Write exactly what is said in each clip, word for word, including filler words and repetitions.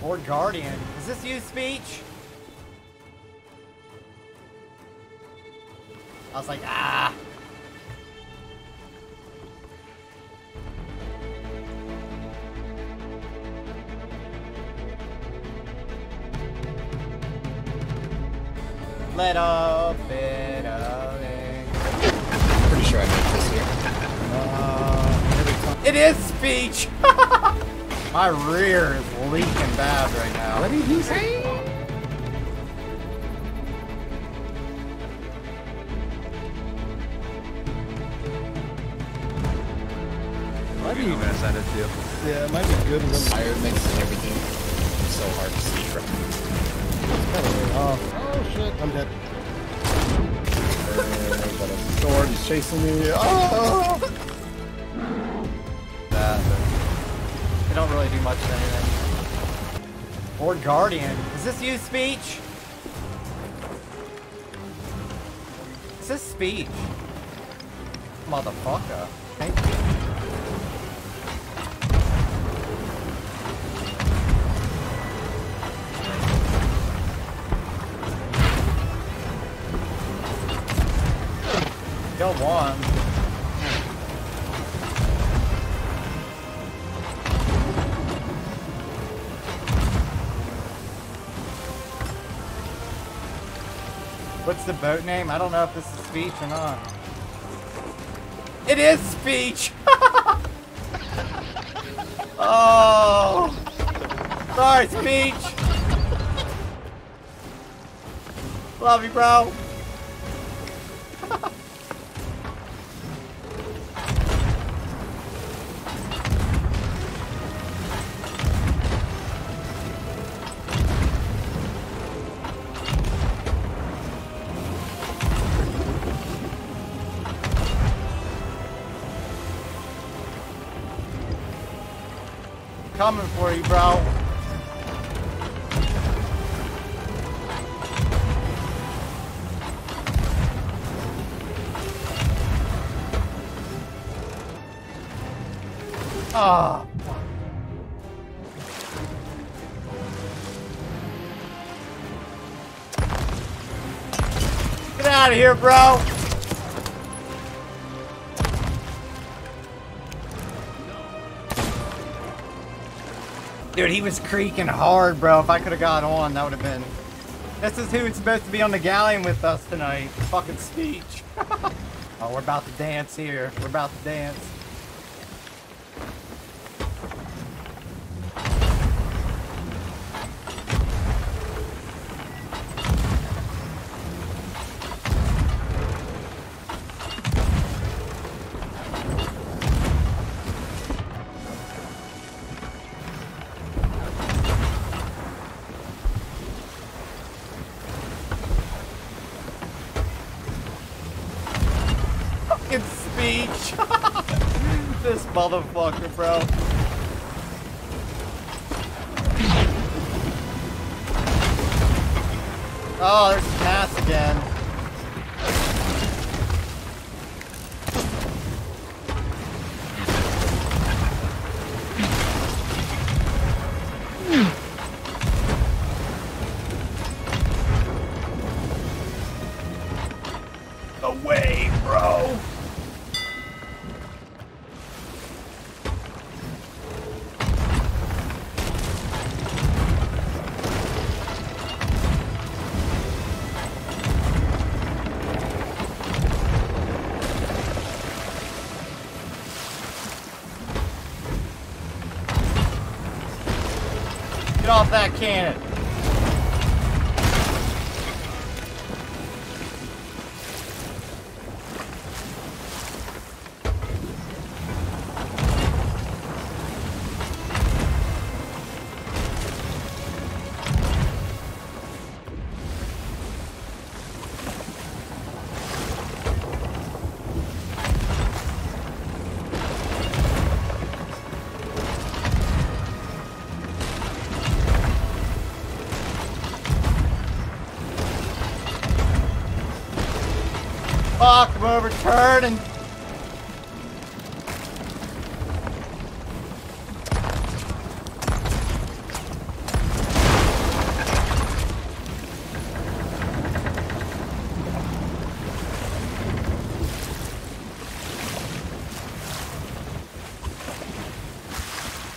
Lord Guardian. Is this you, Speech? I was like, ah. Let up it up. Pretty sure I made this here. Uh, it is Speech! My rear is leaking bad right now. What did he say? Might be gonna send it to you. Yeah, it might be good when Fire mix and everything. It's so hard to see from. Oh, oh shit, I'm dead. Uh, got a sword, he's chasing me. Oh! That, but they don't really do much of anything. Lord Guardian. Is this you, Speech? Is this Speech? Motherfucker. Thank you. Kill one. What's the boat name? I don't know if this is Speech or not. It is Speech! Oh! Sorry, Speech! Love you, bro! Coming for you, bro. Ah. Get out of here, bro. Dude, he was creaking hard, bro. If I could have got on, that would have been... This is who's supposed to be on the galleon with us tonight. Fucking Speech. Oh, we're about to dance here. We're about to dance. Speech. This motherfucker, bro. Oh, there's Mass again. Away, bro. Get off that cannon. Fuck, I'm overturning.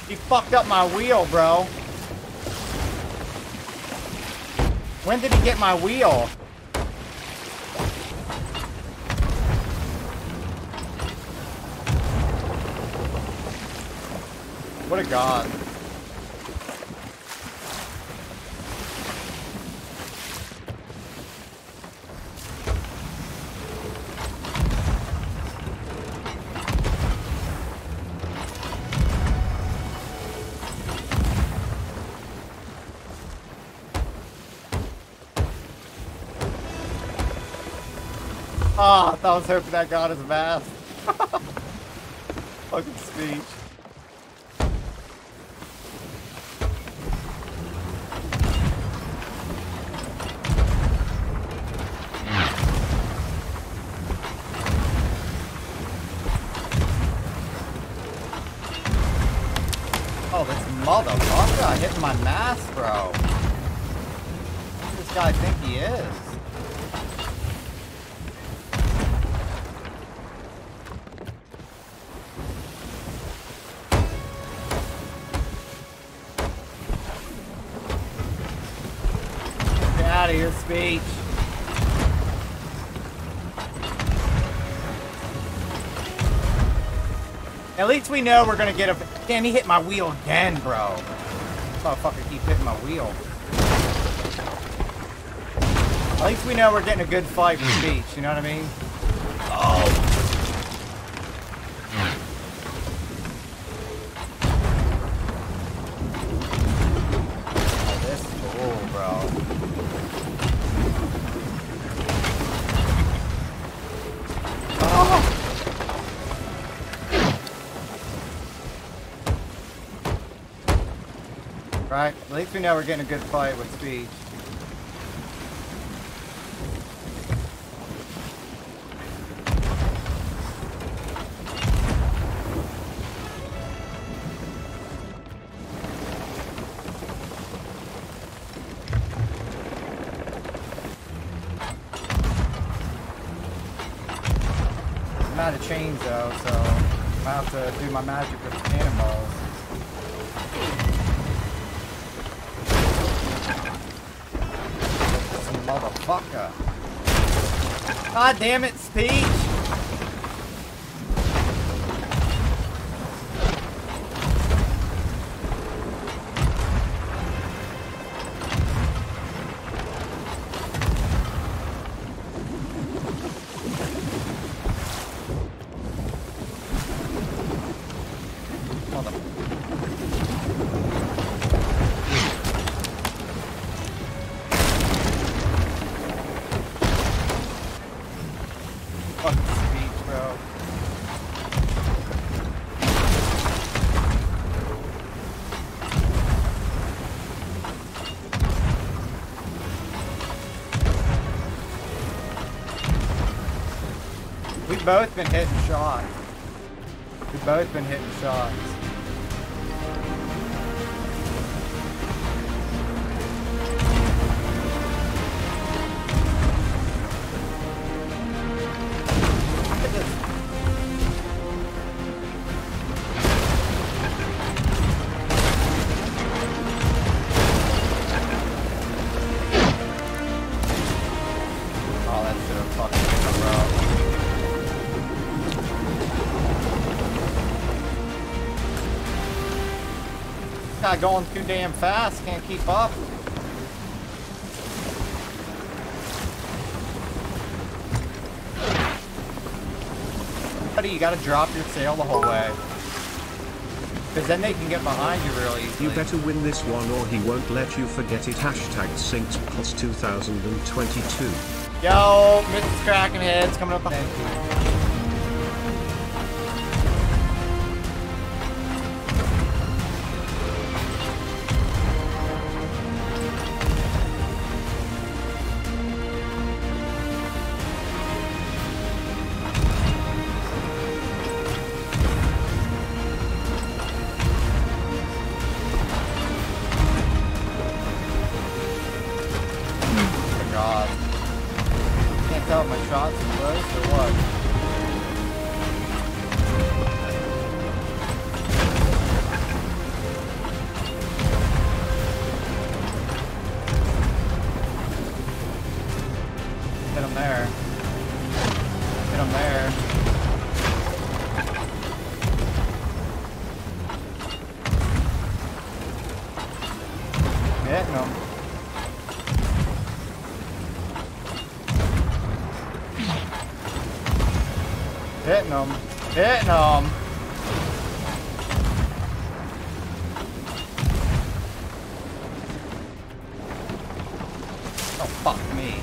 He fucked up my wheel, bro. When did he get my wheel? What a god. Ah, oh, I thought I was hoping that got his mask. Fucking speech. Oh, this motherfucker hitting my mask, bro. Who does this guy think he is? Get out of here, speech. At least we know we're gonna get a... Damn, he hit my wheel again, bro. This motherfucker keep hitting my wheel. At least we know we're getting a good fight with speech, you know what I mean? Oh! Oh, this is cool, bro. Oh! Right, at least we know we're getting a good fight with speech. I'm out of chains though, so I have to do my magic with the cannonballs. Motherfucker. God damn it, speech. Fucking speech, bro. We've both been hitting shots. We've both been hitting shots. Guy going too damn fast, can't keep up. Buddy, you gotta drop your sail the whole way. Because then they can get behind you really easily. You better win this one or he won't let you forget it. Hashtag SinksPulse two thousand twenty-two. Yo, Missus Cracking Heads coming up behind you. God. Can't tell if my shots are close or what. Hitting them. Hitting them. Oh, fuck me.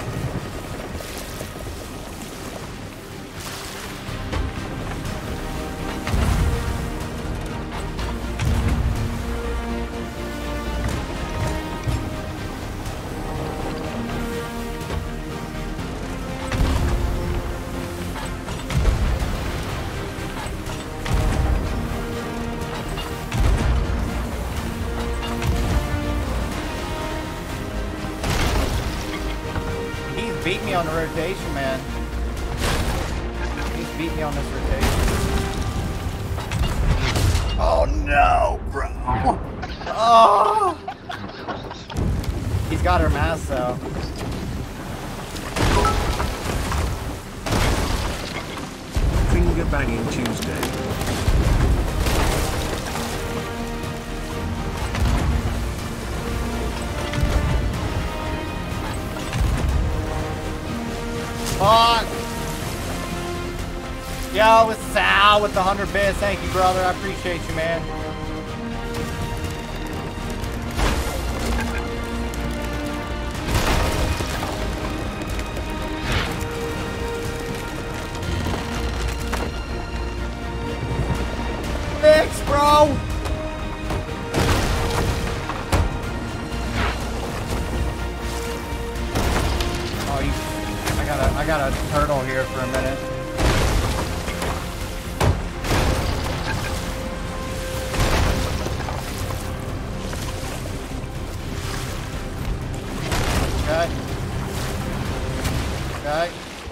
Beat me on the rotation, man. He's beat me on this rotation. Oh no, bro. Oh. He's got her mask though. Finger banging Tuesday. Fuck! Yo, it's Sal with the one hundred bits. Thank you, brother. I appreciate you, man. Thanks, bro! Oh, you... I got a, I got a turtle here for a minute. Okay. Okay.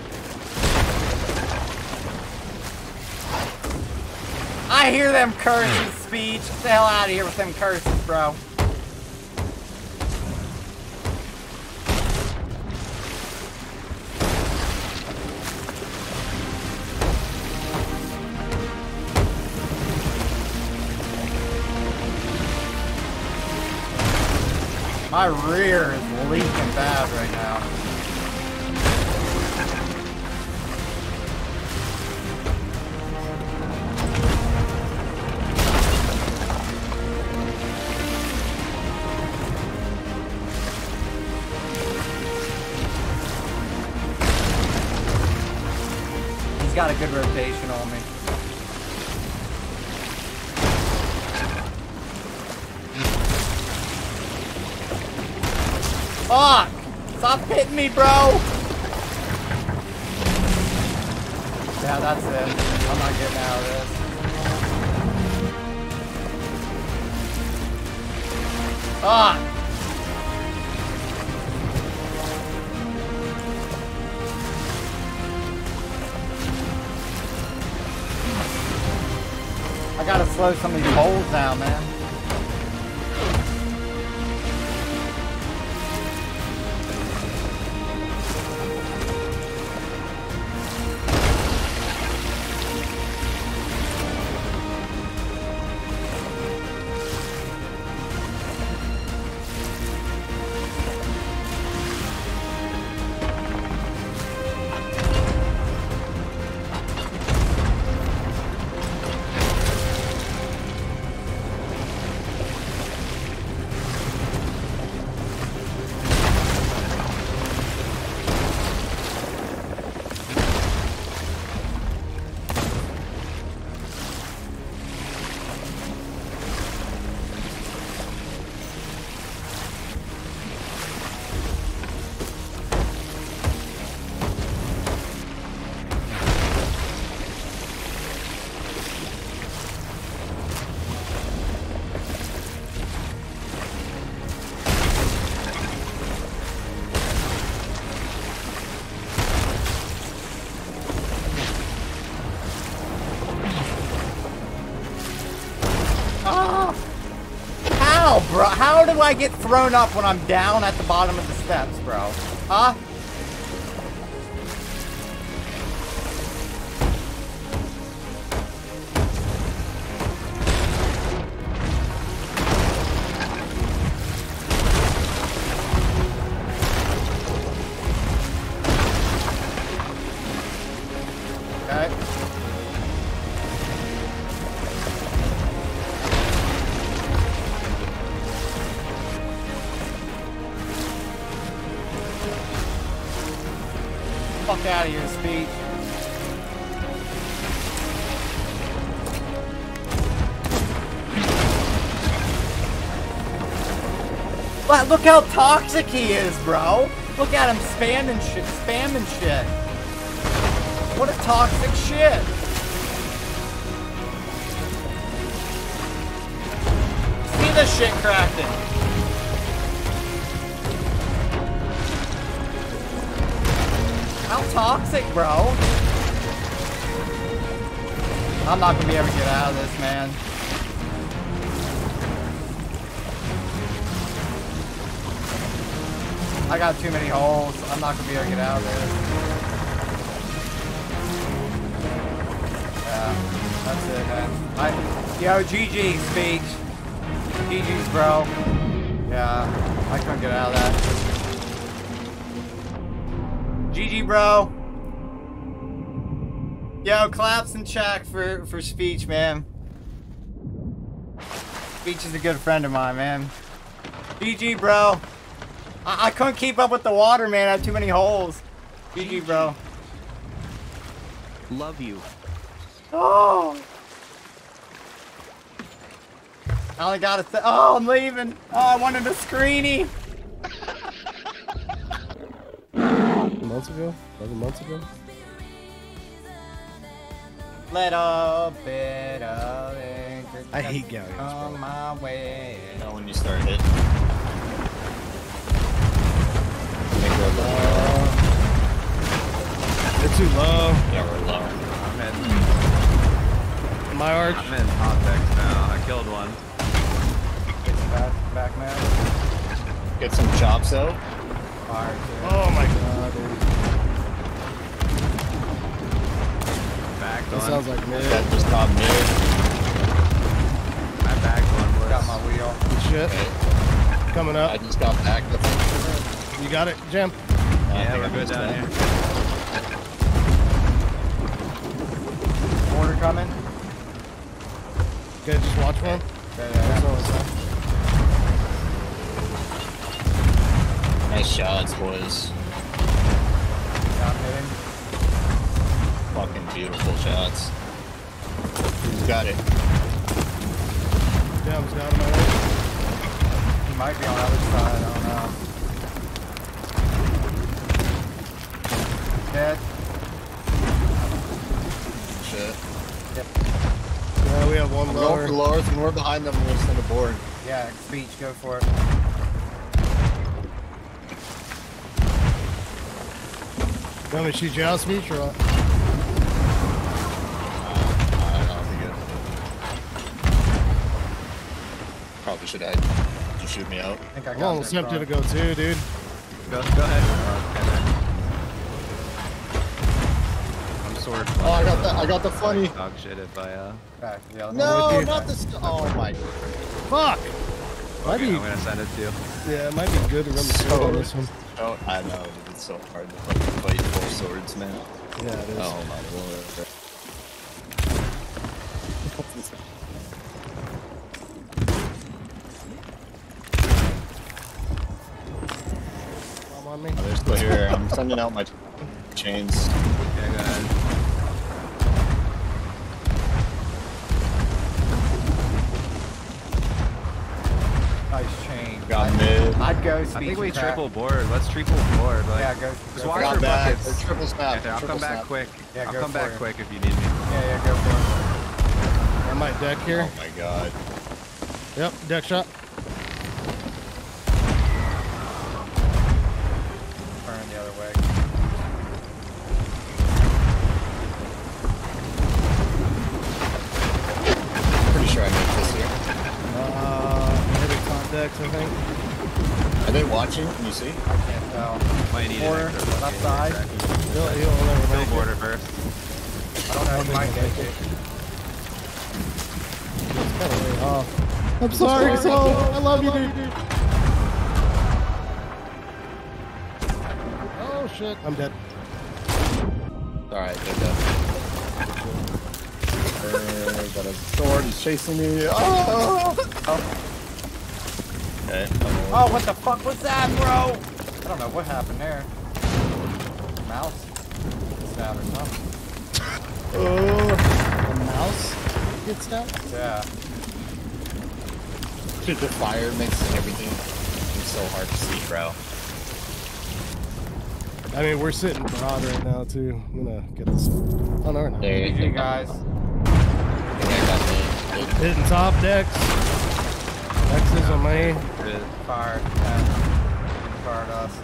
I hear them curses, Speech. Get the hell out of here with them curses, bro. My rear is leaking bad right now. He's got a good rotation on me. Fuck! Stop hitting me, bro! Yeah, that's it. I'm not getting out of this. Fuck! I gotta slow some of these holes down, man. Bro, how do I get thrown up when I'm down at the bottom of the steps, bro? Huh? Okay. fuck out of here, Speed. But look how toxic he is, bro. Look at him spamming shit, spamming shit. What a toxic shit. See this shit crafting. How toxic, bro. I'm not gonna be able to get out of this, man. I got too many holes. I'm not gonna be able to get out of there. Yeah, that's it, man. I, yo, G G, speech. G G's, bro. Yeah, I couldn't get out of that. G G, bro. Yo, claps and check for for Speech, man. Speech is a good friend of mine, man. G G, bro. I, I couldn't keep up with the water, man. I had too many holes. G G, bro. Love you. Oh. I only got to. Oh, I'm leaving. Oh, I wanted a screeny. Months ago? eleven months ago? Little bit of it. I hate galleons, on bro. my way. You know when you start hitting. Make her low. They're too low. Yeah, we're low. I'm in. My arch. I'm in hot decks now. I killed one. Back, back, man. Get some chops out. Fire. Oh my god, dude. Backed That one. sounds like mid. That just got mid. I backed one. Boys. Got my wheel. Good shit. Okay. Coming I up. just got back. That's it. You got it, Jim? I Yeah, think we're I good missed down that. here. Order coming. Okay, just watch one. Okay, That's yeah, all it's at. Nice shots, boys. yeah. I'm hitting. Fucking beautiful shots. Who's got it? Jim's got him already. He might be on the other side. I don't know. Dead. Shit. Yeah, we have one I'm going lower. for Lars, and we're behind them. We're on the board. Yeah, Speech, go for it. You want me to shoot you out, Speech, or what? I don't think it. Probably should have had you shoot me out. I think I I'm got almost that tempted to front. go too, dude. Go, go ahead. Oh, I'm sort of. Oh, I got that. I got the funny. Dog shit if I uh. Okay, yeah, let me- No, with you. not this. Oh my. Fuck! Might Okay, be, I'm gonna send it to you. yeah, it might be good to run the So- sword on this one. Oh, I know. It's so hard to fucking fight four swords, man. Yeah, it is. Oh my lord. Come on me. Oh, they're still here. I'm sending out my chains. Yeah, go ahead. Nice chain. Got I'd, mid. I'd go Speech. I think we and crack. triple board. Let's triple board. Like, Yeah, go. just go watch for your Got back. buckets. They're triple snap. Okay, I'll triple come back snap. quick. Yeah, I'll go come for back it. quick if you need me. it. Yeah, yeah, go for I might deck here. Oh my god. Yep, deck shot. it. Turn the other way. Pretty sure I made this here. Uh, heavy contacts, I think. Are they watching? Can you see? I can't tell. Might need Border, an extra left locator, side. exactly. He'll, he'll never Kill make it. border first. I don't know. He might make it. It's kind of way off. I'm sorry, so I love you, dude. Oh shit, I'm dead. Alright, they're done. Uh, got a sword. He's chasing me. Oh! Okay. Oh, what the fuck was that, bro? I don't know what happened there. Mouse. out or something. Oh, the mouse gets down? Yeah. Dude, the fire makes everything so hard to see, bro. I mean, we're sitting broad right now, too. I'm gonna get this. Oh, no, we're not. There G G, guys. I think I got the. Hitting top decks. X's on me. Good. Fire. Yeah. Fired us.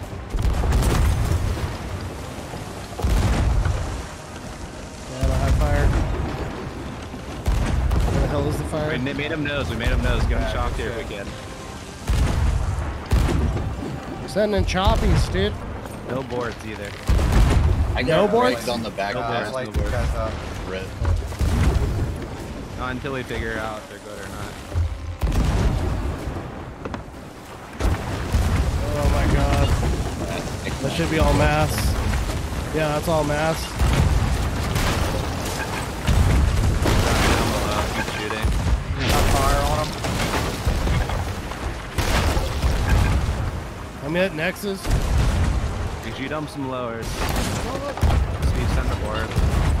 Yeah, I don't have fire. Where the hell is the fire? We ma- made him nose. We made him nose. Get him Yeah, shocked good here if we shit. can. Sending choppies, dude. No boards either. I No got boards? rigs on the back Uh, of I the like no these board. guys up. red. Not until we figure out if they're good or not. Oh my god. That should be all mass. Yeah, that's all mass. Down below. Keep shooting. Got fire on them. I'm hitting X's. We shoot them some lowers. Steve, send the board.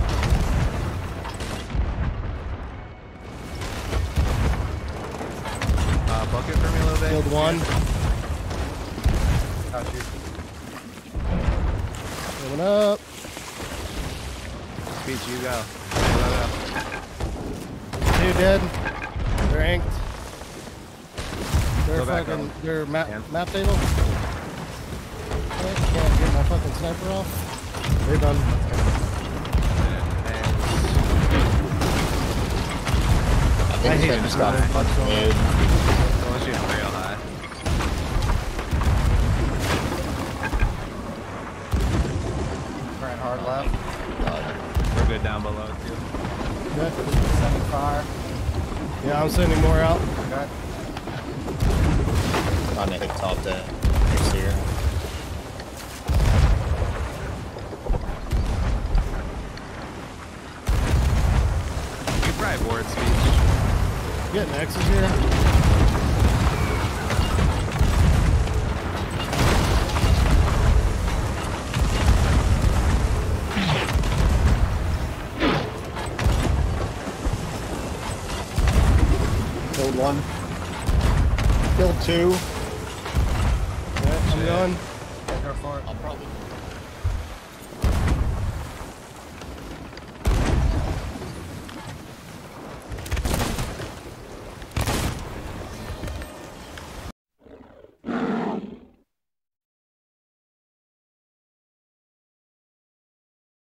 Uh, bucket for me a little bit. Killed one. Got you. Coming up. Speech, you go. Two dead. They're inked. They're Go back fucking. up. They're map, Yeah. map table. I can't get my fucking sniper off. They're done. I think I it's hate gonna this stop guy. fucking mid. Don't shoot him real high. Ran hard left. We're good down below too. Good. Sending fire. Yeah, I'm sending more out. Okay. On the hip top deck. Next here. You probably board speech. Getting X's here. Killed one. Killed two. Yeah, I'm Shit. going. Go for it. I'll probably